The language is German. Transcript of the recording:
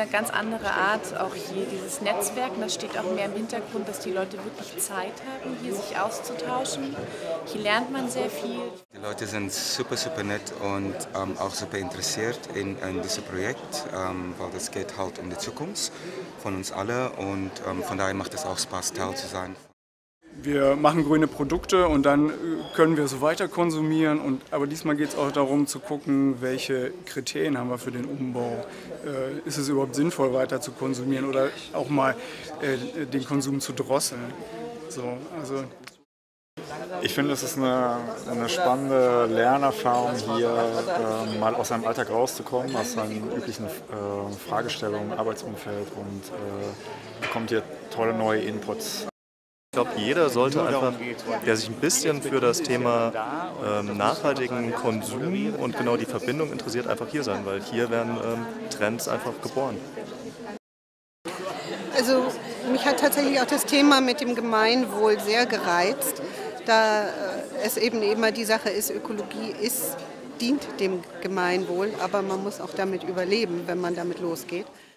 eine ganz andere Art auch hier, dieses Netzwerken. Das steht auch mehr im Hintergrund, dass die Leute wirklich Zeit haben, hier sich auszutauschen. Hier lernt man sehr viel. Die Leute sind super, super nett und auch super interessiert in diesem Projekt, weil das geht halt um die Zukunft von uns alle und von daher macht es auch Spaß, Teil zu sein. Wir machen grüne Produkte und dann können wir so weiter konsumieren. Aber diesmal geht es auch darum zu gucken, welche Kriterien haben wir für den Umbau. Ist es überhaupt sinnvoll, weiter zu konsumieren oder auch mal den Konsum zu drosseln. So, also ich finde, es ist eine spannende Lernerfahrung, hier mal aus seinem Alltag rauszukommen, aus seinen üblichen Fragestellungen, Arbeitsumfeld und bekommt hier tolle neue Inputs. Ich glaube, jeder sollte einfach, der sich ein bisschen für das Thema nachhaltigen Konsum und genau die Verbindung interessiert, einfach hier sein, weil hier werden Trends einfach geboren. Also mich hat tatsächlich auch das Thema mit dem Gemeinwohl sehr gereizt, da es eben immer die Sache ist, Ökologie dient dem Gemeinwohl, aber man muss auch damit überleben, wenn man damit losgeht.